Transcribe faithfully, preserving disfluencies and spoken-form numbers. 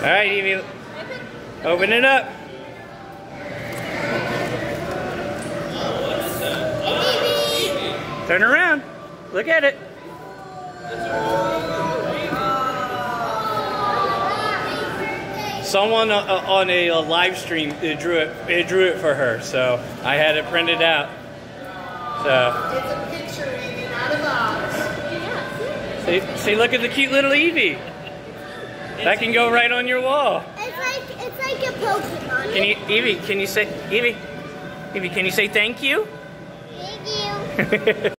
right, Eevee. Open it up. Turn around. Look at it. Someone uh, on a, a live stream it drew it. It drew it for her, so I had it printed out. So. It's a picture in out of box. See, see, look at the cute little Eevee. That can go right on your wall. It's like it's like a Pokemon. Can you, Eevee? Can you say, Eevee? Eevee, can you say thank you? Thank you.